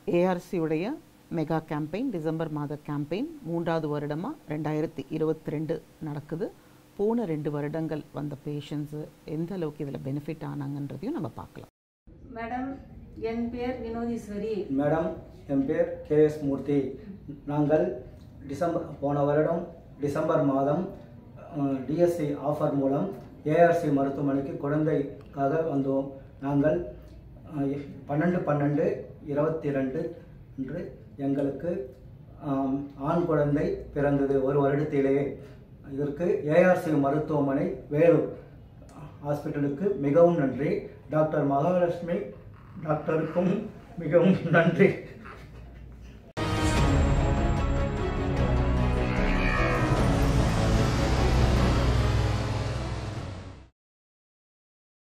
ARC உடைய mega campaign December மாத campaign 3வது வருடமாக 2022 நடக்குது. போன 2 வருடங்கள் வந்த பேஷண்ட்ஸு எந்த அளவுக்கு இதில் பெனிஃபிட் ஆனாங்கன்றதையும் நம்ம பார்க்கலாம். மேடம், என் பேர் வினோதீஸ்வரி. மேடம், என் பேர் கேஎஸ் மூர்த்தி. நாங்கள் போன வருடம் டிசம்பர் மாதம் டிஎஸ்சி ஆஃபர் மூலம் ஏஆர்சி மருத்துவமனைக்கு குழந்தைக்காக வந்தோம். நாங்கள் 12/12/22 அன்று எங்களுக்கு ஆண் குழந்தை பிறந்தது, ஒரு வருடத்திலேயே. இதற்கு ஏஆர்சி மருத்துவமனை வேலூர் ஹாஸ்பிட்டலுக்கு மிகவும் நன்றி. டாக்டர் மகாலட்சுமி டாக்டருக்கும் மிகவும் நன்றி.